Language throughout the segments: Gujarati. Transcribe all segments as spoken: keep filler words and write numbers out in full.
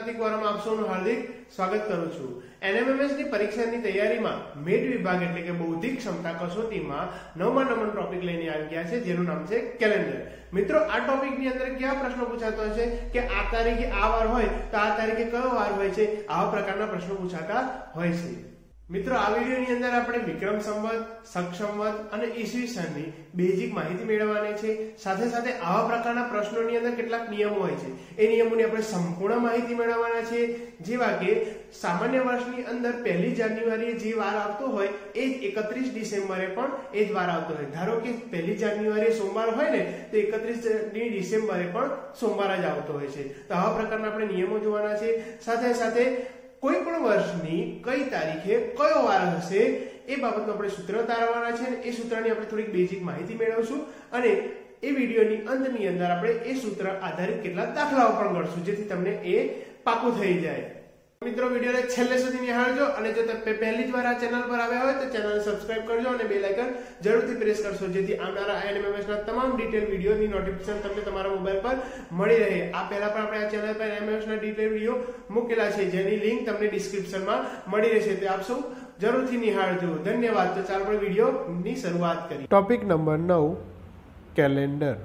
કાર્તિક વર્મા આપ સૌનું હાર્દિક સ્વાગત કરું છું। એનએમએમએસ ની પરીક્ષાની તૈયારીમાં મેટ વિભાગ એટલે કે બૌદ્ધિક ક્ષમતા કસોટીમાં નવમા નંબરનો ટોપિક લઈને આવી ગયા છે, જેનું નામ છે કેલેન્ડર। મિત્રો, આ ટોપિકની અંદર કયા પ્રશ્નો પૂછાતો હશે કે આ તારીખે આ વાર હોય તો આ તારીખે કયો વાર હોય છે, આવા પ્રકારના પ્રશ્નો પૂછાતા હોય છે। મિત્રો, આ વિડિયોની અંદર આપણે વિક્રમ સંવત, શક સંવત અને ઈસવીસનની બેઝિક માહિતી મેળવવાની છે। સાથે સાથે આવા પ્રકારના પ્રશ્નોની અંદર કેટલાક નિયમો હોય છે, એ નિયમોની આપણે સંપૂર્ણ માહિતી મેળવવાના છે। જેવા કે સામાન્ય વર્ષની અંદર પહેલી જાન્યુઆરીએ જે વાર આવતો હોય એ જ એકત્રીસ ડિસેમ્બરે પણ એ જ વાર આવતો હોય। ધારો કે પહેલી જાન્યુઆરીએ સોમવાર હોય ને તો એકત્રીસ ડિસેમ્બરે પણ સોમવાર જ આવતો હોય છે। તો આવા પ્રકારના આપણે નિયમો જોવાના છે। સાથે સાથે કોઈ પણ વર્ષની કઈ તારીખે કયો વાર હશે એ બાબતનો આપણે સૂત્ર તારવવાના છે અને એ સૂત્રની આપણે થોડીક બેઝિક માહિતી મેળવશું અને એ વિડિયોની અંતની અંદર આપણે એ સૂત્ર આધારિત કેટલાક દાખલાઓ પણ ગણશું, જેથી તમને એ પાકું થઈ જાય। મિત્રો, વિડિયોને છેલ્લે સુધી નિહાળજો અને જો તમે પહેલી જ વાર આ ચેનલ પર આવ્યા હોય તો ચેનલને સબસ્ક્રાઇબ કરજો અને બેલ આઇકન જરૂરથી પ્રેસ કરશો, જેથી આવનારા એનએમએમએસ ના તમામ ડિટેલ વિડિયોની નોટિફિકેશન તમને તમારા મોબાઈલ પર મળી રહે। આ પહેલા પણ આપણે આ ચેનલ પર એનએમએમએસ ના ડિટેલ વિડિયો મૂકેલા છે, જેની લિંક તમને ડિસ્ક્રિપ્શનમાં મળી રહેશે, તે આપ સૌ જરૂરથી નિહાળજો। ધન્યવાદ। તો ચાલો આપણે વિડિયોની શરૂઆત કરીએ। ટોપિક નંબર નવ, કેલેન્ડર।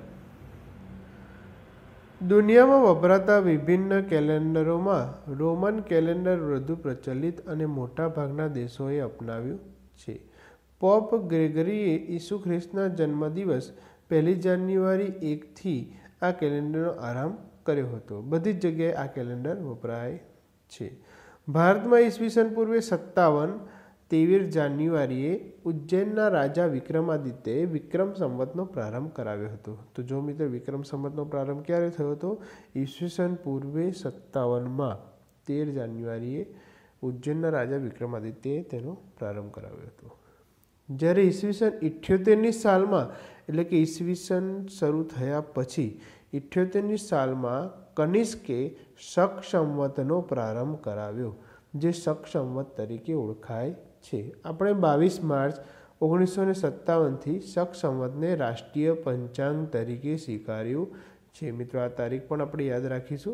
દુનિયામાં વપરાતા વિભિન્ન કેલેન્ડરોમાં રોમન કેલેન્ડર વધુ પ્રચલિત અને મોટા ભાગના દેશોએ અપનાવ્યું છે। પોપ ગ્રેગરીએ ઈસુ ખ્રિસ્તના જન્મદિવસ પહેલી જાન્યુઆરી એકથી આ કેલેન્ડરનો આરંભ કર્યો હતો। બધી જ જગ્યાએ આ કેલેન્ડર વપરાય છે। ભારતમાં ઈસવીસન પૂર્વે સત્તાવન તેવીસ જાન્યુઆરીએ ઉજ્જૈનના રાજા વિક્રમાદિત્યએ વિક્રમ સંવતનો પ્રારંભ કરાવ્યો હતો। તો જો મિત્રો, વિક્રમ સંવતનો પ્રારંભ ક્યારે થયો હતો? ઈસવીસન પૂર્વે સત્તાવનમાં તેર જાન્યુઆરીએ ઉજ્જૈનના રાજા વિક્રમાદિત્યએ તેનો પ્રારંભ કરાવ્યો હતો। જ્યારે ઈસવીસન ઇઠ્યોતેરની સાલમાં એટલે કે ઈસવીસન શરૂ થયા પછી ઇઠ્યોતેરની સાલમાં કનિષ્કે શક સંવતનો પ્રારંભ કરાવ્યો, જે શક સંવત તરીકે ઓળખાય છે। આપણે બાવીસ માર્ચ ઓગણીસો ને સત્તાવનથી શક સંવતને રાષ્ટ્રીય પંચાંગ તરીકે સ્વીકાર્યું છે। મિત્રો, આ તારીખ પણ આપણે યાદ રાખીશું।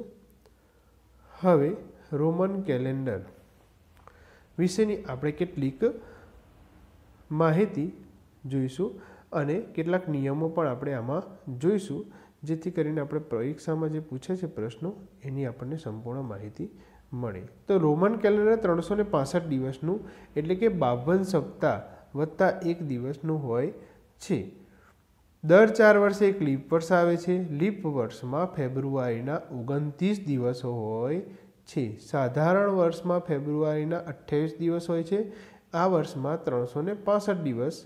હવે રોમન કેલેન્ડર વિશેની આપણે કેટલીક માહિતી જોઈશું અને કેટલાક નિયમો પણ આપણે આમાં જોઈશું, જેથી કરીને આપણે પરીક્ષામાં જે પૂછે છે પ્રશ્નો એની આપણને સંપૂર્ણ માહિતી મળે। તો રોમન કેલેન્ડર ત્રણસો ને પાસઠ દિવસનું એટલે કે બાવન સપ્તાહ વત્તા એક દિવસનું હોય છે। દર ચાર વર્ષે એક લીપ વર્ષ આવે છે। લીપ વર્ષમાં ફેબ્રુઆરીના ઓગણત્રીસ દિવસો હોય છે। સાધારણ વર્ષમાં ફેબ્રુઆરીના અઠ્યાવીસ દિવસ હોય છે। આ વર્ષમાં ત્રણસો ને પાસઠ દિવસ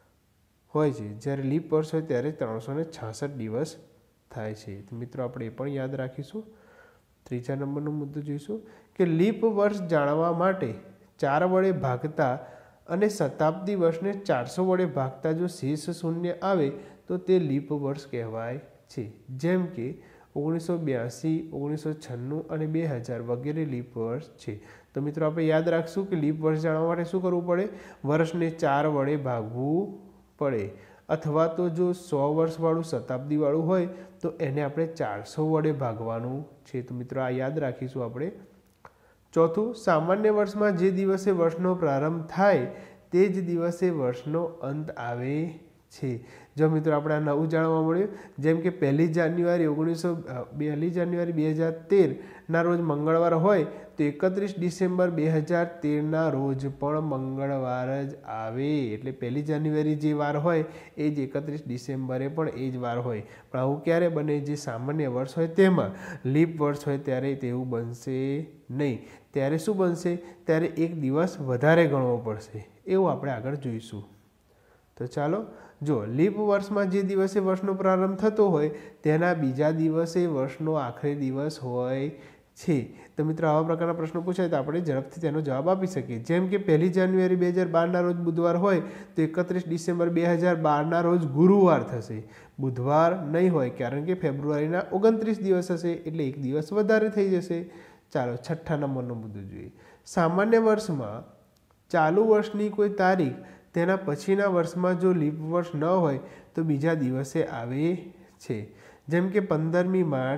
હોય છે, જ્યારે લીપ વર્ષ હોય ત્યારે ત્રણસો ને છાસઠ દિવસ થાય છે। તો મિત્રો, આપણે એ પણ યાદ રાખીશું। ત્રીજા નંબરનો મુદ્દો જોઈશું કે લીપ વર્ષ જાણવા માટે ચાર વડે ભાગતા અને શતાબ્દી વર્ષને ચારસો વડે ભાગતા જો શેષ શૂન્ય આવે તો તે લીપ વર્ષ કહેવાય છે। જેમ કે ઓગણીસો બ્યાસી, ઓગણીસો છન્નું અને બે હજાર વગેરે લીપ વર્ષ છે। તો મિત્રો, આપણે યાદ રાખશું કે લીપ વર્ષ જાણવા માટે શું કરવું પડે? વર્ષને ચાર વડે ભાગવું પડે, અથવા તો જો સો વર્ષવાળું શતાબ્દીવાળું હોય તો એને આપણે ચારસો વડે ભાગવાનું છે। તો મિત્રો, આ યાદ રાખીશું આપણે। ચોથું, સામાન્ય વર્ષમાં જે દિવસે વર્ષનો પ્રારંભ થાય તે જ દિવસે વર્ષનો અંત આવે છે। જો મિત્રો, આપણે આ નવું જાણવા મળ્યું, જેમ કે પહેલી જાન્યુઆરી ઓગણીસો પહેલી જાન્યુઆરી બે હજાર તેરના રોજ મંગળવાર હોય તો એકત્રીસ ડિસેમ્બર બે હજાર તેરના રોજ પણ મંગળવાર જ આવે। એટલે પહેલી જાન્યુઆરી જે વાર હોય એ જ એકત્રીસ ડિસેમ્બરે પણ એ જ વાર હોય। પણ આવું ક્યારે બને? જે સામાન્ય વર્ષ હોય તેમાં। લીપ વર્ષ હોય ત્યારે તેવું બનશે નહીં। ત્યારે શું બનશે? ત્યારે એક દિવસ વધારે ગણવો પડશે। એવું આપણે આગળ જોઈશું। તો ચાલો, જો લીપ વર્ષમાં જે દિવસે વર્ષનો પ્રારંભ થતો હોય તેના બીજા દિવસે વર્ષનો આખરી દિવસ હોય છે। તો મિત્રો, આવા પ્રકારના પ્રશ્નો પૂછાય તો આપણે ઝડપથી તેનો જવાબ આપી શકીએ। જેમ કે પહેલી જાન્યુઆરી બે હજાર બારના રોજ બુધવાર હોય તો એકત્રીસ ડિસેમ્બર બે હજાર બારના રોજ ગુરુવાર થશે। બુધવાર નહીં હોય કારણ કે ફેબ્રુઆરીના ઓગણત્રીસ દિવસ હશે, એટલે એક દિવસ વધારે થઈ જશે। ચાલો, છઠ્ઠા નંબરનો મુદ્દો જોઈએ। સામાન્ય વર્ષમાં ચાલુ વર્ષની કોઈ તારીખ તેના પછીના વર્ષમાં જો લીપ વર્ષ ન હોય તો બીજા દિવસે આવે છે। જેમ કે પંદરમી માર્ચ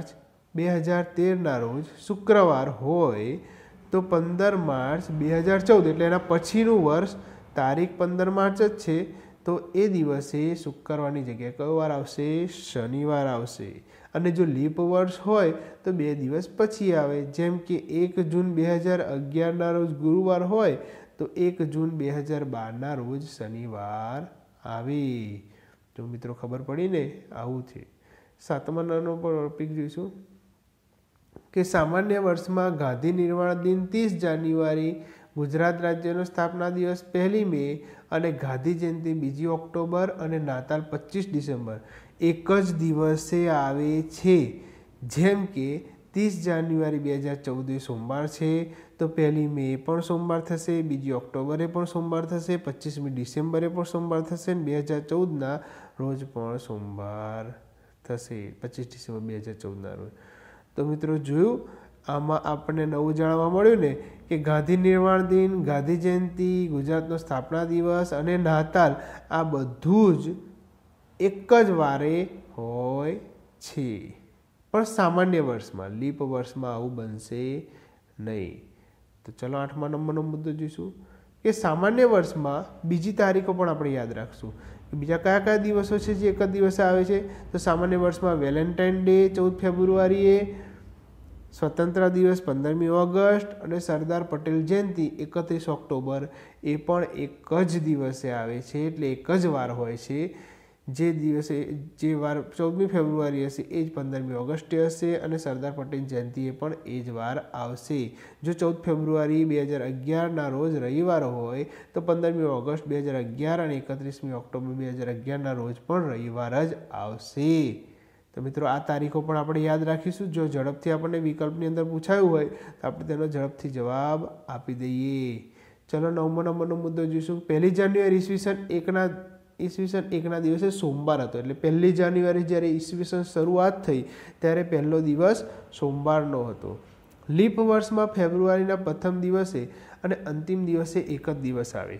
બે હજાર તેરના રોજ શુક્રવાર હોય તો પંદર માર્ચ બે હજાર ચૌદ એટલે એના પછીનું વર્ષ તારીખ પંદર માર્ચ જ છે, તો એ દિવસે શુક્રવારની જગ્યાએ કયો વાર આવશે? શનિવાર આવશે. અને જો લીપ વર્ષ હોય તો બે દિવસ પછી આવે, જેમ કે એક જૂન બે હજાર અગિયારના રોજ ગુરુવાર હોય તો એક જૂન બે હજાર બારના રોજ શનિવાર આવે. તો મિત્રો ખબર પડી ને, આવું છે. સાતમા નાનો પર ટોપિક જોઈશું કે સામાન્ય વર્ષમાં ગાંધી નિર્વાણ દિન ત્રીસ જાન્યુઆરી, ગુજરાત રાજ્યનો સ્થાપના દિવસ પહેલી મે અને ગાંધી જયંતિ બીજી ઓક્ટોબર અને નાતાલ પચીસ ડિસેમ્બર એક જ દિવસે આવે છે. જેમ કે ત્રીસ જાન્યુઆરી બે હજાર ચૌદ એ સોમવાર છે તો પહેલી મે પણ સોમવાર થશે, બીજી ઓક્ટોબરે પણ સોમવાર થશે, પચીસમી ડિસેમ્બરે પણ સોમવાર થશે અને બે હજાર ચૌદના રોજ પણ સોમવાર થશે, પચીસ ડિસેમ્બર બે હજાર ચૌદના રોજ. તો મિત્રો જોયું, આમાં આપણને નવું જાણવા મળ્યું ને કે ગાંધી નિર્વાણ દિન, ગાંધી જયંતિ, ગુજરાતનો સ્થાપના દિવસ અને નાતાલ આ બધું જ એક જ વારે હોય છે, પણ સામાન્ય વર્ષમાં, લીપ વર્ષમાં આવું બનશે નહીં. તો ચલો આઠમા નંબરનો મુદ્દો જોઈશું કે સામાન્ય વર્ષમાં બીજી તારીખો પણ આપણે યાદ રાખશું કે બીજા કયા કયા દિવસો છે જે એક જ દિવસે આવે છે. તો સામાન્ય વર્ષમાં વેલેન્ટાઇન ડે ચૌદ ફેબ્રુઆરીએ, સ્વતંત્ર દિવસ પંદરમી ઓગસ્ટ અને સરદાર પટેલ જયંતિ એકત્રીસ ઓક્ટોબર એ પણ એક જ દિવસે આવે છે, એટલે એક જ વાર હોય છે. જે દિવસે જે વાર ચૌદમી ફેબ્રુઆરી હશે એ જ પંદરમી ઓગસ્ટે હશે અને સરદાર પટેલ જયંતિએ પણ એ જ વાર આવશે. જો ચૌદ ફેબ્રુઆરી બે હજાર અગિયારના રોજ રવિવાર હોય તો પંદરમી ઓગસ્ટ બે હજાર અગિયાર અને એકત્રીસમી ઓક્ટોબર બે હજાર અગિયારના રોજ પણ રવિવાર જ આવશે. તો મિત્રો આ તારીખો પણ આપણે યાદ રાખીશું. જો ઝડપથી આપણને વિકલ્પની અંદર પૂછાયું હોય તો આપણે તેનો ઝડપથી જવાબ આપી દઈએ. ચલો નવમો નંબરનો મુદ્દો જોઈશું. પહેલી જાન્યુઆરી ઈસવીસન એકના ઈસવીસન એકના દિવસે સોમવાર હતો, એટલે પહેલી જાન્યુઆરી જ્યારે ઈસવીસન શરૂઆત થઈ ત્યારે પહેલો દિવસ સોમવારનો હતો. લીપ વર્ષમાં ફેબ્રુઆરીના પ્રથમ દિવસે અને અંતિમ દિવસે એક જ દિવસ આવે.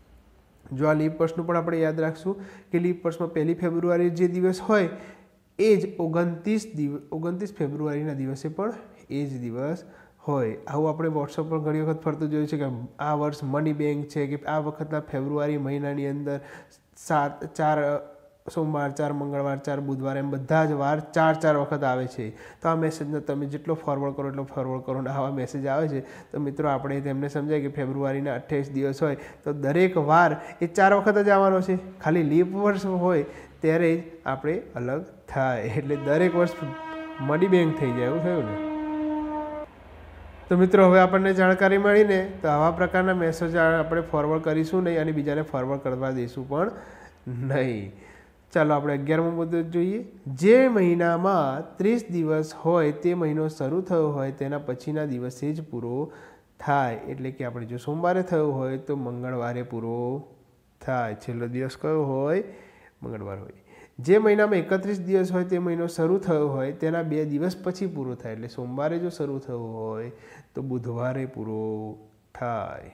જો આ લીપ વર્ષનું પણ આપણે યાદ રાખશું કે લીપ વર્ષમાં પહેલી ફેબ્રુઆરી જે દિવસ હોય એ જ ઓગણત્રીસ દિવસ ઓગણત્રીસ ફેબ્રુઆરીના દિવસે પણ એ જ દિવસ હોય. આવું આપણે વોટ્સઅપ પર ઘણી વખત ફરતું જોયું છે કે આ વર્ષ મની બેંક છે કે આ વખતના ફેબ્રુઆરી મહિનાની અંદર સાત ચાર સોમવાર, ચાર મંગળવાર, ચાર બુધવાર એમ બધા જ વાર ચાર ચાર વખત આવે છે. તો આ મેસેજને તમે જેટલો ફોરવર્ડ કરો એટલો ફોરવર્ડ કરો ને આવા મેસેજ આવે છે તો મિત્રો આપણે તેમને સમજાય કે ફેબ્રુઆરીના અઠ્યાવીસ દિવસ હોય તો દરેક વાર એ ચાર વખત જ આવવાનો છે. ખાલી લીપ વર્ષ હોય ત્યારે જ આપણે અલગ થાય, એટલે દરેક વર્ષ મની બેંક થઈ જાય એવું થયું ને. તો મિત્રો હવે આપણને જાણકારી મળીને તો આવા પ્રકારના મેસેજ આપણે ફોરવર્ડ કરીશું નહીં અને બીજાને ફોરવર્ડ કરવા દઈશું પણ નહીં. ચાલો આપણે અગિયારમો મુદ્દો જોઈએ. જે મહિનામાં ત્રીસ દિવસ હોય તે મહિનો શરૂ થયો હોય તેના પછીના દિવસે જ પૂરો થાય, એટલે કે આપણે જો સોમવારે થયો હોય તો મંગળવારે પૂરો થાય. છેલ્લો દિવસ કયો હોય? મંગળવાર હોય. જે મહિનામાં એકત્રીસ દિવસ હોય તે મહિનો શરૂ થયો હોય તેના બે દિવસ પછી પૂરો થાય, એટલે સોમવારે જો શરૂ થયો હોય તો બુધવારે પૂરો થાય.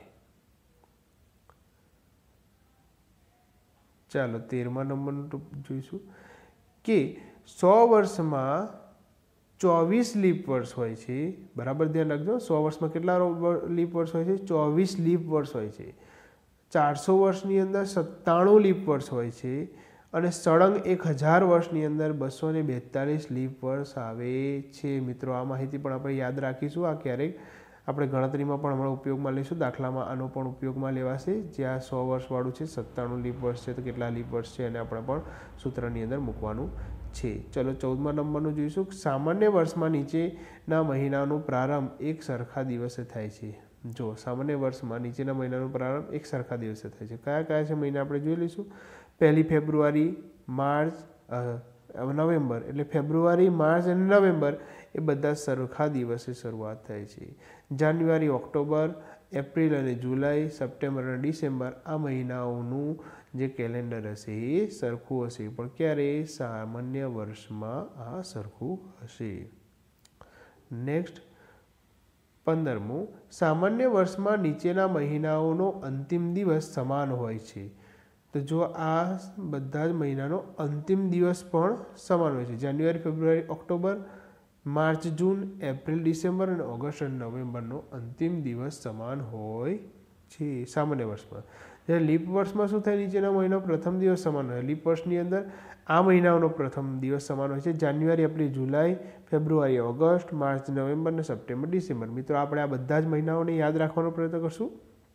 ચાલો તેરમા નંબરનું જોઈશું કે સો વર્ષમાં ચોવીસ લીપ વર્ષ હોય છે. બરાબર ધ્યાન રાખજો, સો વર્ષમાં કેટલા લીપ વર્ષ હોય છે? ચોવીસ લીપ વર્ષ હોય છે. ચારસો વર્ષની અંદર સત્તાણું લીપ વર્ષ હોય છે અને સળંગ એક હજાર વર્ષની અંદર બસો ને બેતાલીસ લીપ વર્ષ આવે છે. મિત્રો આ માહિતી પણ આપણે યાદ રાખીશું. આ ક્યારેક આપણે ગણતરીમાં પણ હમણાં ઉપયોગમાં લઈશું. દાખલામાં આનો પણ ઉપયોગમાં લેવાશે. જ્યાં સો વર્ષવાળું છે, સત્તાણું લીપ વર્ષ છે તો કેટલા લીપ વર્ષ છે એને આપણે પણ સૂત્રની અંદર મૂકવાનું છે. ચલો ચૌદમા નંબરનું જોઈશું. સામાન્ય વર્ષમાં નીચેના મહિનાનો પ્રારંભ એક સરખા દિવસે થાય છે. જો સામાન્ય વર્ષમાં નીચેના મહિનાનો પ્રારંભ એક સરખા દિવસે થાય છે. કયા કયા છે મહિના આપણે જોઈ લઈશું. પહેલી ફેબ્રુઆરી, માર્ચ, નવેમ્બર, એટલે ફેબ્રુઆરી, માર્ચ અને નવેમ્બર એ બધા સરખા દિવસે શરૂઆત થાય છે. જાન્યુઆરી, ઓક્ટોબર, એપ્રિલ અને જુલાઈ, સપ્ટેમ્બર અને ડિસેમ્બર આ મહિનાઓનું જે કેલેન્ડર હશે એ સરખું હશે, પણ ક્યારે? સામાન્ય વર્ષમાં આ સરખું હશે. નેક્સ્ટ પંદરમું, સામાન્ય વર્ષમાં નીચેના મહિનાઓનો અંતિમ દિવસ સમાન હોય છે. તો જો આ બધા જ મહિનાનો અંતિમ દિવસ પણ સમાન હોય છે. જાન્યુઆરી, ફેબ્રુઆરી, ઓક્ટોબર, માર્ચ જૂન એપ્રિલ ડિસેમ્બર અને ઓગસ્ટ અને નવેમ્બરનો અંતિમ દિવસ સમાન હોય છે સામાન્ય વર્ષમાં. જ્યારે લીપ વર્ષમાં શું થાય, નીચેના મહિનાનો પ્રથમ દિવસ સમાન હોય. લીપ વર્ષની અંદર આ મહિનાઓનો પ્રથમ દિવસ સમાન હોય છે જાન્યુઆરી, એપ્રિલ, જુલાઈ, ફેબ્રુઆરી, ઓગસ્ટ, માર્ચ, નવેમ્બર અને સપ્ટેમ્બર, ડિસેમ્બર. મિત્રો આપણે આ બધા જ મહિનાઓને યાદ રાખવાનો પ્રયત્ન કરશું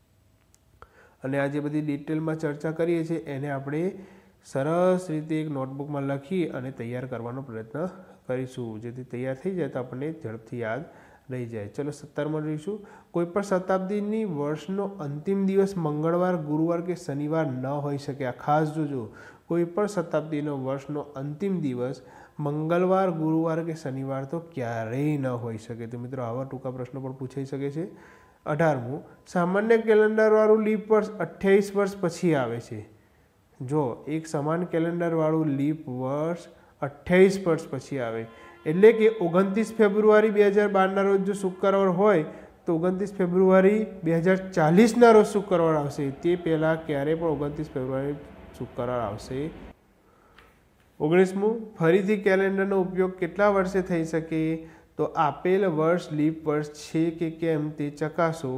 અને આ જે બધી ડિટેલમાં ચર્ચા કરીએ છીએ એને આપણે સરસ રીતે એક નોટબુકમાં લખી અને તૈયાર કરવાનો પ્રયત્ન કરીશું, જેથી તૈયાર થઈ જાય તો આપણને ઝડપથી યાદ રહી જાય. ચલો સત્તરમાં જોઈશું. કોઈપણ શતાબ્દીની વર્ષનો અંતિમ દિવસ મંગળવાર, ગુરુવાર કે શનિવાર ન હોઈ શકે. આ ખાસ જોજો, કોઈપણ શતાબ્દીનો વર્ષનો અંતિમ દિવસ મંગળવાર, ગુરુવાર કે શનિવાર તો ક્યારેય ન હોઈ શકે. તો મિત્રો આવા ટૂંકા પ્રશ્નો પણ પૂછાઈ શકે છે. અઢારમું, સામાન્ય કેલેન્ડરવાળું લીપ વર્ષ અઠ્યાવીસ વર્ષ પછી આવે છે. જો એક સમાન કેલેન્ડરવાળું લીપ વર્ષ અઠ્યાવીસ વર્ષ પછી આવે, એટલે કે ઓગણત્રીસ ફેબ્રુઆરી બે હજાર બારના રોજ જો શુક્રવાર હોય તો ઓગણત્રીસ ફેબ્રુઆરી બે હજાર ચાલીસના રોજ શુક્રવાર આવશે. તે પહેલાં ક્યારે પણ ઓગણત્રીસ ફેબ્રુઆરી શુક્રવાર આવશે. ઓગણીસમું, ફરીથી કેલેન્ડરનો ઉપયોગ કેટલા વર્ષે થઈ શકે, તો આપેલ વર્ષ લીપ વર્ષ છે કે કેમ તે ચકાસો.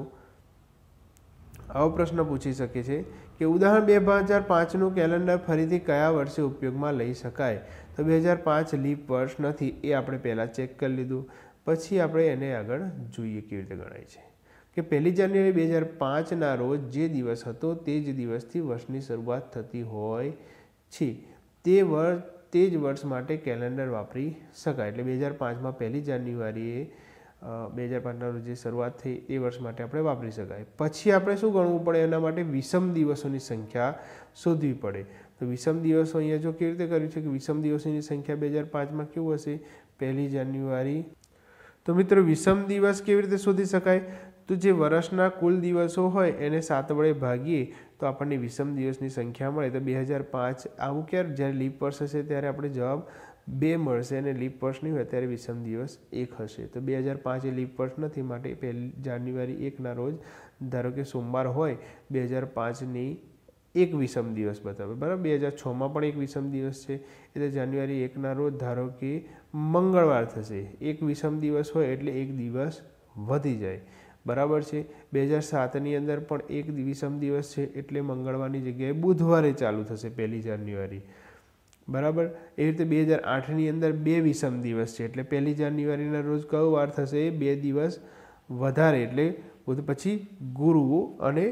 આવો પ્રશ્ન પૂછી શકે છે કે ઉદાહરણ બે હજાર પાંચનું કેલેન્ડર ફરીથી કયા વર્ષે ઉપયોગમાં લઈ શકાય, તો બે હજાર પાંચ લીપ વર્ષ નથી, એ આપણે પહેલાં ચેક કરી લીધું. પછી આપણે એને આગળ જોઈએ કેવી રીતે ગણાય છે કે પહેલી જાન્યુઆરી બે હજાર પાંચના રોજ જે દિવસ હતો તે જ દિવસથી વર્ષની શરૂઆત થતી હોય છે. તે વર્ષ તે જ વર્ષ માટે કેલેન્ડર વાપરી શકાય. એટલે બે હજાર પાંચમાં પહેલી જાન્યુઆરીએ બે હજાર પાંચના રોજ જે શરૂઆત થઈ એ વર્ષ માટે આપણે વાપરી શકાય. પછી આપણે શું ગણવું પડે, એના માટે વિષમ દિવસોની સંખ્યા શોધવી પડે. તો વિષમ દિવસો અહીંયા જો કેવી રીતે કર્યું છે કે વિષમ દિવસોની સંખ્યા બે હજાર પાંચમાં કેવું હશે, પહેલી જાન્યુઆરી. તો મિત્રો વિષમ દિવસ કેવી રીતે શોધી શકાય, તો જે વર્ષના કુલ દિવસો હોય એને સાત વડે ભાગીએ તો આપણને વિષમ દિવસની સંખ્યા મળે. તો બે હજાર પાંચ આવું ક્યારે, જ્યારે લીપ વર્ષ હશે ત્યારે આપણે જવાબ બે મળશે અને લીપ વર્ષ નહીં હોય ત્યારે વિષમ દિવસ એક હશે. તો બે હજાર પાંચ એ લીપ વર્ષ નથી, માટે પહેલી જાન્યુઆરી એકના રોજ ધારો કે સોમવાર હોય, બે હજાર પાંચની એક વિષમ દિવસ બતાવે, બરાબર. બે હજાર છમાં પણ એક વિષમ દિવસ છે, એટલે જાન્યુઆરી એકના રોજ ધારો કે મંગળવાર થશે. એક વિષમ દિવસ હોય એટલે એક દિવસ વધી જાય, બરાબર છે. બે હજાર સાતની અંદર પણ એક વિષમ દિવસ છે એટલે મંગળવારની જગ્યાએ બુધવારે ચાલુ થશે પહેલી જાન્યુઆરી, બરાબર. એ રીતે બે હજાર આઠની અંદર બે વિષમ દિવસ છે એટલે પહેલી જાન્યુઆરીના રોજ કયો વાર થશે, બે દિવસ વધારે એટલે બુધ પછી ગુરુ અને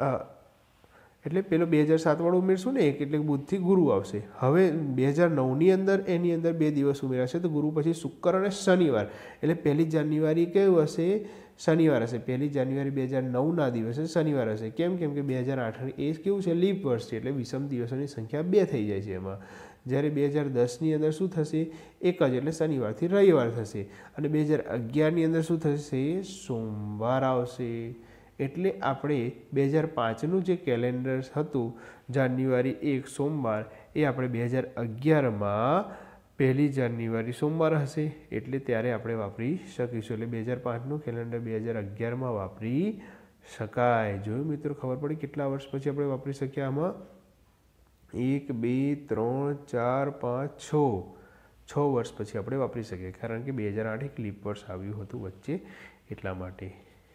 એટલે પેલો બે હજાર સાત વાળું ઉમેરશું ને એક, એટલે બુધથી ગુરુ આવશે. હવે બે હજાર નવની અંદર એની અંદર બે દિવસ ઉમેરાશે, તો ગુરુ પછી શુક્ર અને શનિવાર, એટલે પહેલી જાન્યુઆરી કેવું હશે, શનિવાર હશે. પહેલી જાન્યુઆરી બે હજાર નવના દિવસે શનિવાર હશે. કેમ કેમ કે બે હજાર આઠ એ કેવું છે, લીપ વર્ષ છે, એટલે વિષમ દિવસોની સંખ્યા બે થઈ જાય છે એમાં. જ્યારે બે હજાર દસની અંદર શું થશે, એક જ, એટલે શનિવારથી રવિવાર થશે. અને બે હજાર અગિયારની અંદર શું થશે, સોમવાર આવશે. એટલે આપણે બે હજાર પાંચનું જે કેલેન્ડર હતું જાન્યુઆરી એક સોમવાર, એ આપણે બે હજાર અગિયારમાં પહેલી જાન્યુઆરી સોમવાર હશે એટલે ત્યારે આપણે વાપરી શકીશું. એટલે બે હજાર પાંચનું કેલેન્ડર બે હજાર અગિયારમાં વાપરી શકાય. જોયું મિત્રો, ખબર પડી કેટલા વર્ષ પછી આપણે વાપરી શકીએ આમાં? એક, બે, ત્રણ, ચાર, પાંચ, છ છ વર્ષ પછી આપણે વાપરી શકીએ, કારણ કે બે હજાર આઠ એક લીપ વર્ષ આવ્યું હતું વચ્ચે, એટલા માટે.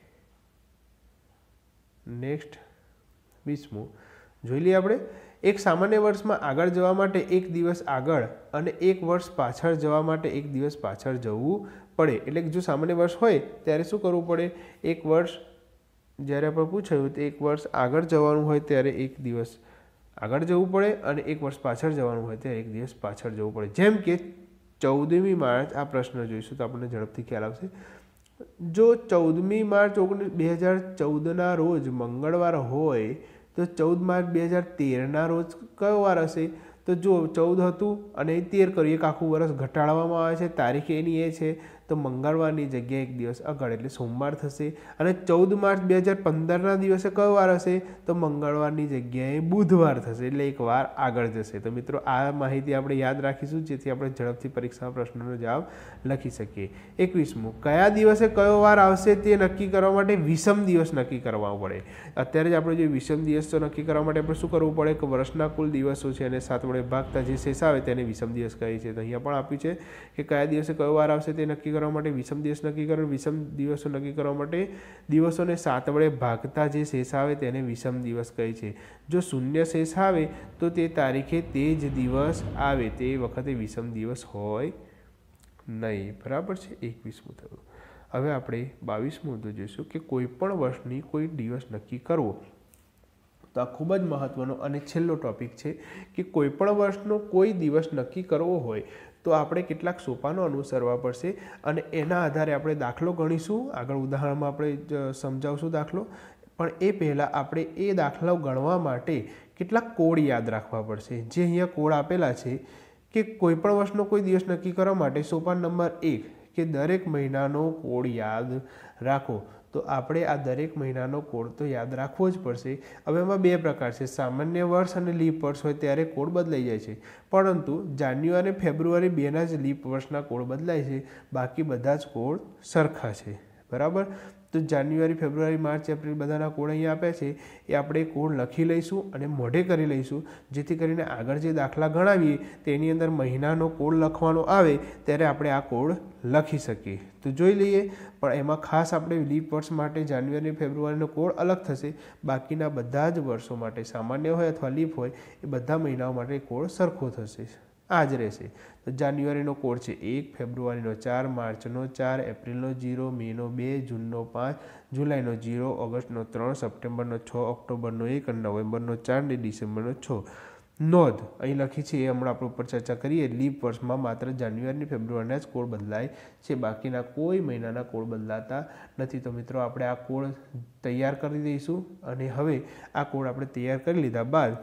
નેક્સ્ટ વીસમું જોઈ લઈએ આપણે. એક સામાન્ય વર્ષમાં આગળ જવા માટે એક દિવસ આગળ અને એક વર્ષ પાછળ જવા માટે એક દિવસ પાછળ જવું પડે. એટલે કે જો સામાન્ય વર્ષ હોય ત્યારે શું કરવું પડે, એક વર્ષ જ્યારે આપણે પૂછાયું તો એક વર્ષ આગળ જવાનું હોય ત્યારે એક દિવસ આગળ જવું પડે અને એક વર્ષ પાછળ જવાનું હોય ત્યારે એક દિવસ પાછળ જવું પડે. જેમ કે ચૌદમી માર્ચ, આ પ્રશ્ન જોઈશું તો આપણને ઝડપથી ખ્યાલ આવશે. જો ચૌદમી માર્ચ ઓગણીસ બે હજાર ચૌદના રોજ મંગળવાર હોય તો ચૌદ માર્ચ બે હજાર તેરના રોજ કયો વાર હશે, તો જો ચૌદ હતું અને તેર કર્યું, એક આખું વર્ષ ઘટાડવામાં આવે છે, તારીખ એની એ છે, તો મંગળવારની જગ્યાએ એક દિવસ આગળ એટલે સોમવાર થશે. અને ચૌદ માર્ચ બે હજાર પંદરના દિવસે કયો વાર હશે, તો મંગળવારની જગ્યાએ બુધવાર થશે, એટલે એક વાર આગળ જશે. તો મિત્રો આ માહિતી આપણે યાદ રાખીશું, જેથી આપણે ઝડપથી પરીક્ષા પ્રશ્નનો જવાબ લખી શકીએ. એકવીસમું, કયા દિવસે કયો વાર આવશે તે નક્કી કરવા માટે વિષમ દિવસ નક્કી કરવા પડે. અત્યારે જ આપણે જે વિષમ દિવસો નક્કી કરવા માટે આપણે શું કરવું પડે કે વર્ષના કુલ દિવસો છે અને સાત વડે ભાગતા જે શેષ આવે તેને વિષમ દિવસ કહે છે. તો અહીંયા પણ આપ્યું છે કે કયા દિવસે કયો વાર આવશે તે નક્કી કરવા માટે વિષમ દિવસ નક્કી કરો. વિષમ દિવસો નક્કી કરવા માટે દિવસોને સાત વડે ભાગતા જે શેષ આવે તેને વિષમ દિવસ કહે છે. જો શૂન્ય શેષ આવે તો તે તારીખે તે જ દિવસ આવે તે વખતે વિષમ દિવસ હોય નહીં. બરાબર છે. એકવીસમું થયું. હવે આપણે બાવીસમું મુદ્દો જોઈશું કે કોઈ પણ વર્ષની કોઈ દિવસ નક્કી કરવો. તો આ ખૂબ જ મહત્વનો અને છેલ્લો ટોપિક છે કે કોઈ પણ વર્ષનો કોઈ દિવસ નક્કી કરવો હોય તો આપણે કેટલાક સોપાનો અનુસરવા પડશે અને એના આધારે આપણે દાખલો ગણીશું. આગળ ઉદાહરણમાં આપણે સમજાવશું દાખલો, પણ એ પહેલાં આપણે એ દાખલાઓ ગણવા માટે કેટલાક કોડ યાદ રાખવા પડશે. જે અહીંયા કોડ આપેલા છે કે કોઈ પણ વર્ષનો કોઈ દિવસ નક્કી કરવા માટે સોપાન નંબર એક કે દરેક મહિનાનો કોડ યાદ રાખો. તો આપણે આ દરેક મહિનાનો કોડ તો યાદ રાખવો જ પડશે. હવે એમાં બે પ્રકાર છે, સામાન્ય વર્ષ અને લીપ વર્ષ હોય ત્યારે કોડ બદલાઈ જાય છે, પરંતુ જાન્યુઆરી ફેબ્રુઆરી બેના જ લીપ વર્ષના કોડ બદલાય છે, બાકી બધા જ કોડ સરખા છે. બરાબર. તો જાન્યુઆરી ફેબ્રુઆરી માર્ચ એપ્રિલ બધાના કોડ અહીંયા આપ્યા છે એ આપણે કોડ લખી લઈશું અને મોઢે કરી લઈશું, જેથી કરીને આગળ જે દાખલા ગણાવીએ તેની અંદર મહિનાનો કોડ લખવાનો આવે ત્યારે આપણે આ કોડ લખી શકીએ. તો જોઈ લઈએ. પણ એમાં ખાસ આપણે લીપ વર્ષ માટે જાન્યુઆરી ફેબ્રુઆરીનો કોડ અલગ થશે, બાકીના બધા જ વર્ષો માટે સામાન્ય હોય અથવા લીપ હોય એ બધા મહિનાઓ માટે કોડ સરખો થશે. આ જ રહેશે. તો જાન્યુઆરીનો કોડ છે એક, ફેબ્રુઆરીનો ચાર, માર્ચનો ચાર, એપ્રિલનો જીરો, મેનો બે, જૂનનો પાંચ, જુલાઈનો જીરો, ઓગસ્ટનો ત્રણ, સપ્ટેમ્બરનો છ, ઓક્ટોબરનો એક અને નવેમ્બરનો ચાર ને ડિસેમ્બરનો છ. નોંધ અહીં લખી છે એ હમણાં આપણે ઉપર ચર્ચા કરીએ. લીપ વર્ષમાં માત્ર જાન્યુઆરી ફેબ્રુઆરીના જ કોડ બદલાય છે, બાકીના કોઈ મહિનાના કોડ બદલાતા નથી. તો મિત્રો આપણે આ કોડ તૈયાર કરી દઈશું અને હવે આ કોડ આપણે તૈયાર કરી લીધા બાદ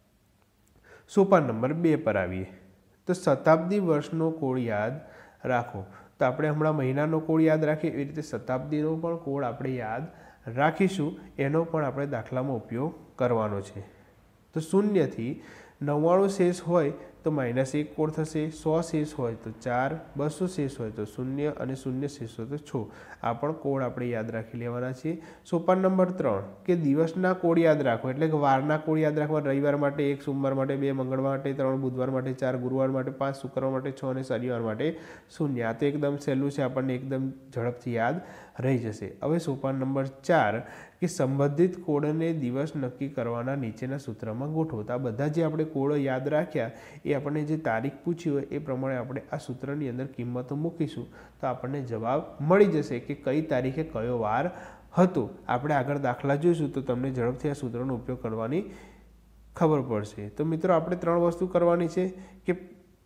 સોપાન નંબર બે પર આવીએ. તો શતાબ્દી વર્ષનો કોડ યાદ રાખો. તો આપણે હમણાં મહિનાનો કોડ યાદ રાખીએ એવી રીતે શતાબ્દીનો પણ કોડ આપણે યાદ રાખીશું. એનો પણ આપણે દાખલામાં ઉપયોગ કરવાનો છે. તો શૂન્યથી નવ્વાણું શેષ હોય તો માઇનસ એક કોડ થશે, સો શેષ હોય તો ચાર, બસો શેષ હોય તો શૂન્ય અને શૂન્ય શેષ હોય તો છ. આ પણ કોડ આપણે યાદ રાખી લેવાના છે. સોપાન નંબર ત્રણ કે દિવસના કોડ યાદ રાખો, એટલે કે વારના કોડ યાદ રાખવા. રવિવાર માટે એક, સોમવાર માટે બે, મંગળવાર માટે ત્રણ, બુધવાર માટે ચાર, ગુરુવાર માટે પાંચ, શુક્રવાર માટે છ અને શનિવાર માટે શૂન્ય. આ તો એકદમ સહેલું છે, આપણને એકદમ ઝડપથી યાદ રહી જશે. હવે સોપાન નંબર ચાર કે સંબંધિત કોડને દિવસ નક્કી કરવાના નીચેના સૂત્રમાં ગોઠવો. તો આ બધા જે આપણે કોડો યાદ રાખ્યા એ આપણને જે તારીખ પૂછી હોય એ પ્રમાણે આપણે આ સૂત્રની અંદર કિંમતો મૂકીશું તો આપણને જવાબ મળી જશે કે કઈ તારીખે કયો વાર હતો. આપણે આગળ દાખલા જોઈશું તો તમને ઝડપથી આ સૂત્રનો ઉપયોગ કરવાની ખબર પડશે. તો મિત્રો આપણે ત્રણ વસ્તુ કરવાની છે કે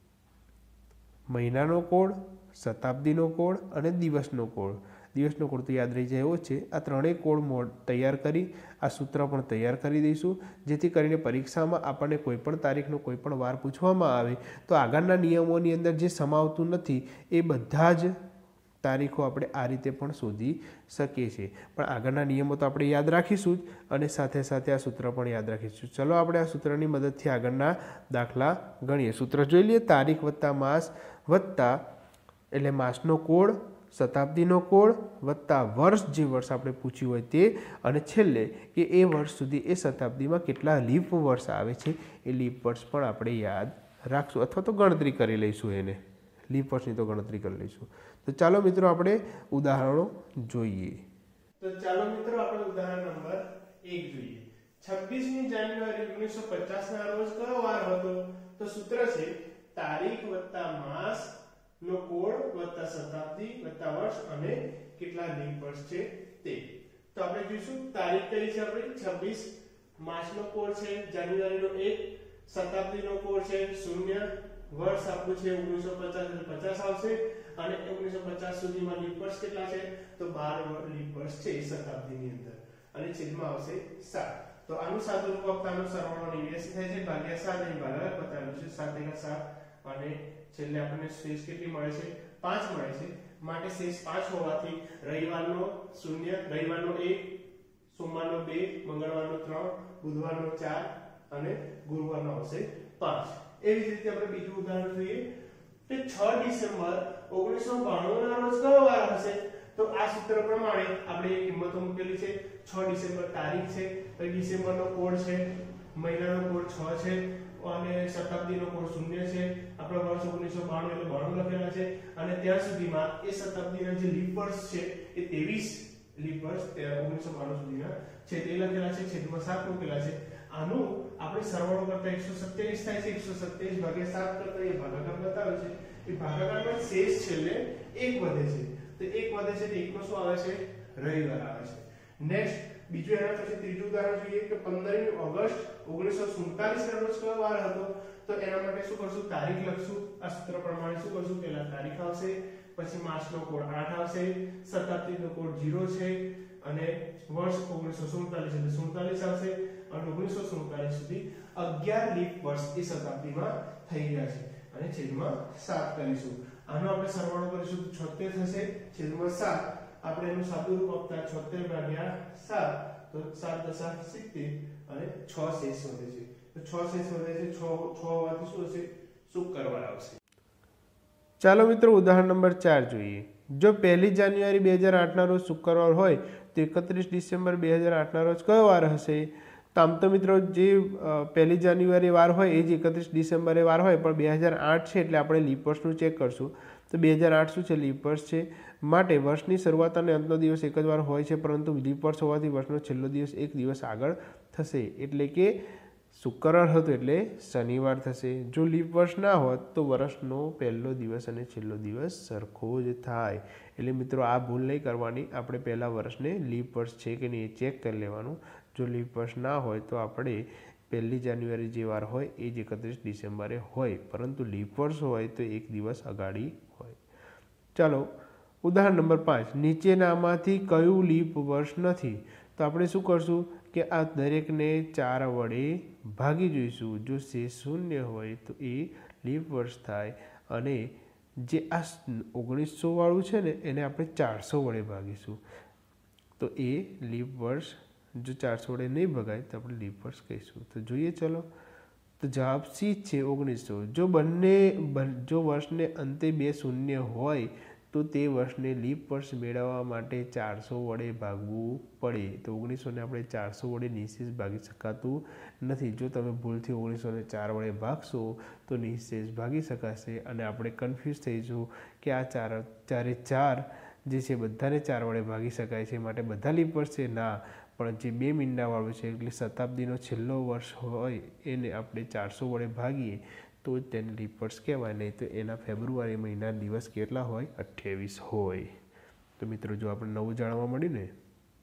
મહિનાનો કોડ, શતાબ્દીનો કોડ અને દિવસનો કોડ. દિવસનો કોડ તો યાદ રહી જાય એવો છે. આ ત્રણેય કોડ મોડ તૈયાર કરી આ સૂત્ર પણ તૈયાર કરી દઈશું, જેથી કરીને પરીક્ષામાં આપણને કોઈપણ તારીખનો કોઈ પણ વાર પૂછવામાં આવે તો આગળના નિયમોની અંદર જે સમાવતું નથી એ બધા જ તારીખો આપણે આ રીતે પણ શોધી શકીએ છીએ. પણ આગળના નિયમો તો આપણે યાદ રાખીશું જ અને સાથે સાથે આ સૂત્ર પણ યાદ રાખીશું. ચલો આપણે આ સૂત્રની મદદથી આગળના દાખલા ગણીએ. સૂત્ર જોઈ લઈએ. તારીખ વત્તા માસ વત્તા એટલે માસનો કોડ, શતાબ્દીનો કોડ વત્તા વર્ષ, જે વર્ષ આપણે પૂછ્યું હોય તે, અને છેલ્લે કે એ વર્ષ સુધી એ શતાબ્દીમાં કેટલા લીપ વર્ષ આવે છે એ લીપ વર્ષ પણ આપણે યાદ રાખશું અથવા તો ગણતરી કરી લઈશું. એને લીપ વર્ષની તો ગણતરી કરી લઈશું. તો ચાલો મિત્રો આપણે ઉદાહરણો જોઈએ. તો ચાલો મિત્રો આપણે ઉદાહરણ નંબર એક જોઈએ. છવ્વીસમી જાન્યુઆરી ઓગણીસો પચાસ ના રોજ કયો વાર હતો? તો સૂત્ર છે તારીખ વત્તા માસ નો કોડ વત્તા શતાબ્દી વત્તા વર્ષ અને કેટલા લીપ વર્ષ છે તે. તો આપણે જોઈશું તારીખ કઈ છે આપણી છવ્વીસ, માસનો કોડ છે જાન્યુઆરીનો એક, શતાબ્દીનો કોડ છે શૂન્ય, વર્ષ આપણું છે ઓગણીસો પચાસ એટલે પચાસ આવશે અને ઓગણીસો પચાસ સુધીમાં લીપ વર્ષ કેટલા છે? તો બાર લીપ વર્ષ છે શતાબ્દીની અંદર અને છેદમાં આવશે સાત. તો આનું સાદુરૂપ આપતાનો સરવાળો નેવ્યાસી થાય છે ભાગ્યા સાત અહીં ભાગાકાર બતાવેલું છે સાત એકા સાત અને છેલ્લે આપણને શેષ કેટલી મળે છે? પાંચ મળે છે. માટે શેષ પાંચ હોવાથી રવિવારનો શૂન્ય, રવિવારનો એક, સોમવારનો બે, મંગળવારનો ત્રણ, બુધવારનો ચાર અને ગુરુવારનો આવશે પાંચ. એવી જ રીતે આપણે બીજું ઉદાહરણ જોઈએ કે છ ડિસેમ્બર ઓગણીસો બાણું ના રોજ કયો વાર હશે? તો આ સૂત્ર પ્રમાણે આપણે એ કિંમતો મૂકેલી છે. છ ડિસેમ્બર તારીખ છે, પછી ડિસેમ્બરનો કોડ છે, મહિનાનો કોડ છ છે, અને શતાબ્દીનો કોડ શૂન્ય છે, આપણે વર્ષ ઓગણીસો બાણું એટલે બાણું લખેલા છે, અને ત્યાં સુધીમાં એ શતાબ્દીના જે લીપ વર્ષ છે એ ત્રેવીસ લીપ વર્ષ ઓગણીસો બાણું સુધીના છે તે લખેલા છે, છેદમાં સાત મૂકેલા છે. આનું આપણે સરવાળો કરતા એકસો સત્યાવીસ થાય છે, એકસો સત્યાવીસ ભાગ્યા સાત કરતા એ ભાગાકાર બતાવે છે, એ ભાગાકારમાં શેષ છેલ્લે એક વધે છે, તો એક વધે છે તો એકનો શું આવે છે? રવિવાર આવે છે. નેક્સ્ટ બીજું એના પછી ત્રીજું ઉદાહરણ જોઈએ કે પંદરમી ઓગસ્ટ ઓગણીસો સુડતાલીસ ના રોજ કયો વાર હતો? તો એના માટે શું કરશું? તારીખ લખશું. આ સૂત્ર પ્રમાણે શું કરશું? પહેલા તારીખ આવશે, પછી માસનો કોડ આઠ આવશે, શતાબ્દીનો કોડ ઝીરો છે, અને વર્ષ ઓગણીસો સુડતાલીસ એટલે સુડતાલીસ આવશે, અને ઓગણીસો સુડતાલીસ સુધી અગિયાર લીપ વર્ષ એ શતાબ્દીમાં થઈ ગયા છે, અને છેદમાં સાત કરીશું. આનો આપણે સરવાળો કરીશું તો છોતેર થશે, છેદમાં સાત. આપણે એનું સાદું રૂપ આપતા છોતેર ભાગ્યા સાત તો સાત દશા સિત્તેર, અને છ શેષ વધે છે, તો છ શેષ વધે છે, છ છ હોવાથી શું હશે? શુક્રવાર આવશે. ચાલો મિત્રો ઉદાહરણ નંબર ચાર જોઈએ. જો પહેલી જાન્યુઆરી બે હજાર આઠના રોજ શુક્રવાર હોય તો એકત્રીસ ડિસેમ્બર બે હજાર આઠના રોજ કયો વાર હશે? તો આમ તો મિત્રો જે પહેલી જાન્યુઆરી વાર હોય એ જ એકત્રીસ ડિસેમ્બરે વાર હોય, પણ બે હજાર આઠ છે એટલે આપણે લીપ વર્ષનું ચેક કરશું. તો બે હજાર આઠ શું છે? લીપ વર્ષ છે, માટે વર્ષની શરૂઆત અને અંતનો દિવસ એક જ વાર હોય છે, પરંતુ લીપ વર્ષ હોવાથી વર્ષનો છેલ્લો દિવસ એક દિવસ આગળ થશે, એટલે કે શુક્રવાર હતો એટલે શનિવાર થશે. જો લીપ વર્ષ ના હોત તો વર્ષનો પહેલો દિવસ અને છેલ્લો દિવસ સરખો જ થાય. એટલે મિત્રો આ ભૂલ નહીં કરવાની, આપણે પહેલા વર્ષને લીપ વર્ષ છે કે નહીં એ ચેક કરી લેવાનું. જો લીપ વર્ષ ના હોય તો આપણે પહેલી જાન્યુઆરી જે વાર હોય એ જ એકત્રીસ ડિસેમ્બરે હોય, પરંતુ લીપ વર્ષ હોય તો એક દિવસ અગાડી હોય. ચાલો ઉદાહરણ નંબર પાંચ. નીચેનામાંથી કયું લીપ વર્ષ નથી? તો આપણે શું કરશું કે આ દરેકને ચાર વડે ભાગી જોઈશું. જો શેષ શૂન્ય હોય તો એ લીપ વર્ષ થાય, અને જે આ ઓગણીસો વાળું છે ને એને આપણે ચારસો વડે ભાગીશું, તો એ લીપ વર્ષ. જો ચારસો વડે નહીં ભગાય તો આપણે લીપ વર્ષ કહીશું. તો જોઈએ ચલો, તો જવાબ સી જ છે ઓગણીસો. જો બંને જો વર્ષને અંતે બે શૂન્ય હોય તો તે વર્ષને લીપ વર્ષ મેળવવા માટે ચારસો વડે ભાગવું પડે. તો ઓગણીસોને આપણે ચારસો વડે નિશેષ ભાગી શકાતું નથી. જો તમે ભૂલથી ઓગણીસોને ચાર વડે ભાગશો તો નિશેષ ભાગી શકાશે, અને આપણે કન્ફ્યુઝ થઈશું કે આ ચાર ચારે ચાર જે છે બધાને ચાર વડે ભાગી શકાય છે, માટે બધા લીપ વર્ષ છે? ના, પણ જે બે મીંડાવાળું છે એટલે શતાબ્દીનો છેલ્લો વર્ષ હોય એને આપણે ચારસો વડે ભાગીએ તો જ તેને લીપ વર્ષ કહેવાય, નહીં તો એના ફેબ્રુઆરી મહિના દિવસ કેટલા હોય? અઠ્યાવીસ હોય. તો મિત્રો જો આપણે નવું જાણવા મળ્યું ને.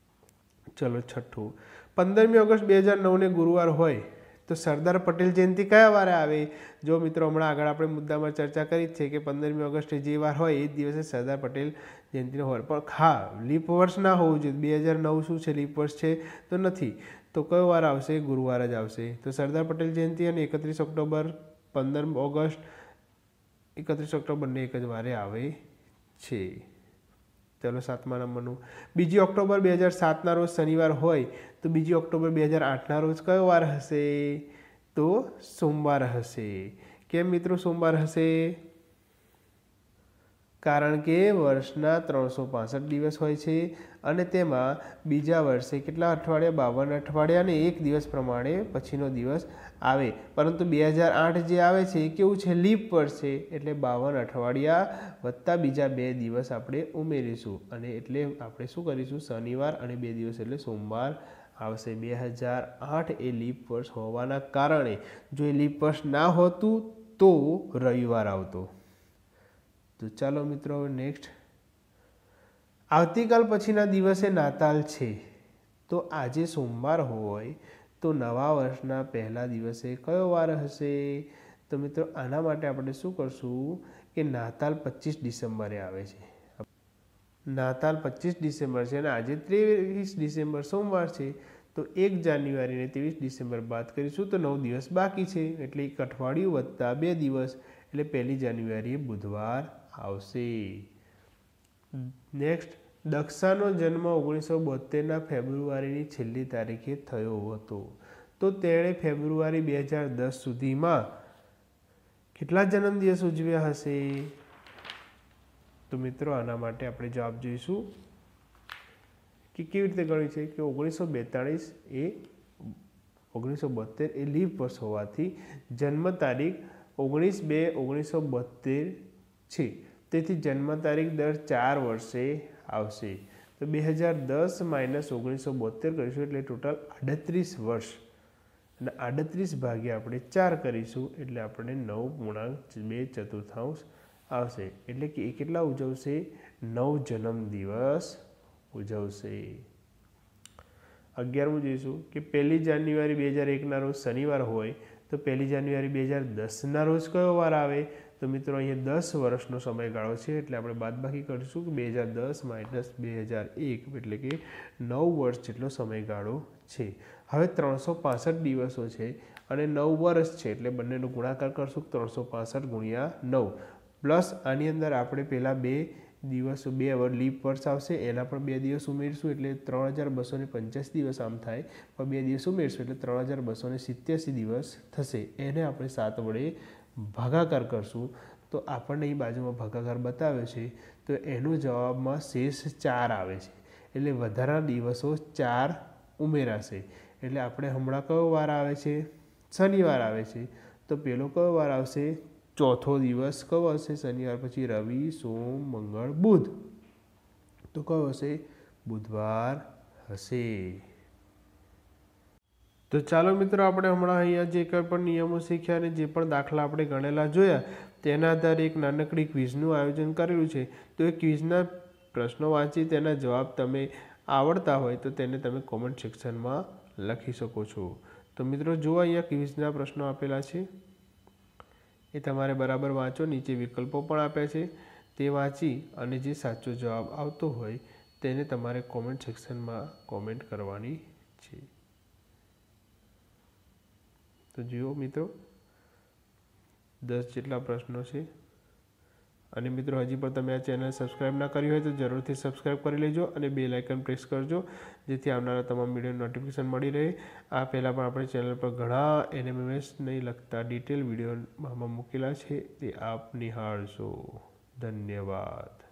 ચલો છઠ્ઠું. પંદરમી ઓગસ્ટ બે હજાર નવને ગુરુવાર હોય તો સરદાર પટેલ જયંતિ કયા વારે આવે? જો મિત્રો હમણાં આગળ આપણે મુદ્દામાં ચર્ચા કરી જ છે કે પંદરમી ઓગસ્ટે જે વાર હોય એ જ દિવસે સરદાર પટેલ જયંતિનો હોય, પણ હા લીપ વર્ષ ના હોવું જોઈએ. બે હજાર નવ શું છે? લીપ વર્ષ છે તો નથી, તો કયો વાર આવશે? ગુરુવાર જ આવશે. તો સરદાર પટેલ જયંતિ અને એકત્રીસ ઓક્ટોબર પંદર ઓગસ્ટ એકત્રીસ ઓક્ટોબરને એક જ વારે આવે છે. ચલો સાતમા નંબરનું. બીજી ઓક્ટોબર બે હજાર સાતના રોજ શનિવાર હોય તો બીજી ઓક્ટોબર બે હજાર આઠના રોજ કયો વાર હશે? તો સોમવાર હશે. કેમ મિત્રો સોમવાર હશે? કારણ કે વર્ષના ત્રણસો પાસઠ દિવસ હોય છે, અને તેમાં બીજા વર્ષે કેટલા અઠવાડિયા? બાવન અઠવાડિયા, અને એક દિવસ પ્રમાણે પછીનો દિવસ આવે. પરંતુ બે હજાર આઠ જે આવે છે એ કેવું છે? લીપ વર્ષ છે, એટલે બાવન અઠવાડિયા વત્તા બીજા બે દિવસ આપણે ઉમેરીશું, અને એટલે આપણે શું કરીશું? શનિવાર અને બે દિવસ એટલે સોમવાર આવશે. બે હજાર આઠ એ લીપ વર્ષ હોવાના કારણે જો એ લીપ વર્ષ ના હોતું તો રવિવાર આવતો. તો ચાલો મિત્રો હવે નેક્સ્ટ. આવતીકાલ પછીના દિવસે નાતાલ છે, તો આજે સોમવાર હોય તો નવા વર્ષના પહેલા દિવસે કયો વાર હશે? તો મિત્રો આના માટે આપણે શું કરશું કે નાતાલ પચીસ ડિસેમ્બરે આવે છે. નાતાલ પચીસ ડિસેમ્બર છે અને આજે ત્રેવીસ ડિસેમ્બર સોમવાર છે, તો એક જાન્યુઆરી ને ત્રેવીસ ડિસેમ્બર બાદ કરીશું તો નવ દિવસ બાકી છે, એટલે એક અઠવાડિયું વત્તા બે દિવસ એટલે પહેલી જાન્યુઆરીએ બુધવાર આવશે. નેક્સ્ટ. દક્ષાનો જન્મ ઓગણીસો બોતેરના ફેબ્રુઆરીની છેલ્લી તારીખે થયો હતો, તો તેણે ફેબ્રુઆરી બે હજાર દસ સુધીમાં કેટલા જન્મદિવસ ઉજવ્યા હશે? તો મિત્રો આના માટે આપણે જવાબ જોઈશું કે કેવી રીતે ગણ્યું છે કે ઓગણીસો બેતાળીસ એ ઓગણીસો બોતેર એ લીપ વર્ષ હોવાથી જન્મ તારીખ ઓગણીસ બે ઓગણીસો બોતેર છે, તેથી જન્મ તારીખ દર ચાર વર્ષે આવશે। તો બે હજાર દસ માઇનસ ઓગણીસો બોતેર કરીશું એટલે ટોટલ આડત્રીસ વર્ષ, અને આડત્રીસ ભાગ્યા આપણે ચાર કરીશું એટલે આપણને નવ પૂર્ણાંક બે ચતુર્થાંશ આવશે, એટલે કે એ કેટલા ઉજવશે? નવ જન્મ દિવસ ઉજવશે। અગિયારમું જોઈશું કે પહેલી જાન્યુઆરી બે હજાર એકના રોજ શનિવાર હોય તો પહેલી જાન્યુઆરી બે હજાર દસના રોજ કયો વાર આવે? તો મિત્રો અહીંયા દસ વર્ષનો સમયગાળો છે એટલે આપણે બાદબાકી કરીશું કે બે હજાર દસ માઇનસ બે હજાર એક એટલે કે નવ વર્ષ જેટલો સમયગાળો છે। હવે ત્રણસો પાસઠ દિવસો છે અને નવ વર્ષ છે એટલે બંનેનો ગુણાકાર કરશું, ત્રણસો પાસઠ ગુણ્યા નવ પ્લસ આની અંદર આપણે પહેલાં બે દિવસો બે લીપ વર્ષ આવશે એના પણ બે દિવસ ઉમેરશું એટલે ત્રણ હજાર બસો ને પંચ્યાસી દિવસ આમ થાય, પણ બે દિવસ ઉમેરશું એટલે ત્રણ હજાર બસો ને સિત્યાસી દિવસ થશે। એને આપણે સાત વડે ભાગાકાર કરશું તો આપણને એ બાજુમાં ભાગાકાર બતાવે છે તો એનો જવાબમાં શેષ ચાર આવે છે, એટલે વધારાના દિવસો ચાર ઉમેરાશે। એટલે આપણે હમણાં કયો વાર આવે છે? શનિવાર આવે છે, તો પેલો કયો વાર આવશે? ચોથો દિવસ કયો હશે? શનિવાર પછી રવિ, સોમ, મંગળ, બુધ, તો કયો હશે? બુધવાર હશે। તો ચાલો મિત્રો આપણે હમણાં અહીંયા જે કંઈ પણ નિયમો શીખ્યા અને જે પણ દાખલા આપણે ગણેલા જોયા તેના આધારે એક નાનકડી ક્વિઝનું આયોજન કરેલું છે, તો એ ક્વિઝના પ્રશ્નો વાંચી તેના જવાબ તમે આવડતા હોય તો તેને તમે કોમેન્ટ સેક્શનમાં લખી શકો છો। તો મિત્રો જુઓ અહીંયા ક્વિઝના પ્રશ્નો આપેલા છે, એ તમારે બરાબર વાંચો, નીચે વિકલ્પો પણ આપ્યા છે તે વાંચી અને જે સાચો જવાબ આવતો હોય તેને તમારે કોમેન્ટ સેક્શનમાં કોમેન્ટ કરવાની છે। તો જુઓ મિત્રો દસ જેટલા પ્રશ્નો છે, અને મિત્રો હજી પણ તમે આ ચેનલ સબસ્ક્રાઈબ ના કરી હોય તો જરૂરથી સબસ્ક્રાઈબ કરી લેજો અને બેલ આઇકન પ્રેસ કરજો જેથી આવનારા તમામ વિડીયો નોટિફિકેશન મળી રહે। આ પહેલાં પણ આપણે ચેનલ પર ઘણા એનએમએમએસને લગતા ડિટેલ વિડીયો મૂકેલા છે, તે આપ નિહાળજો। ધન્યવાદ।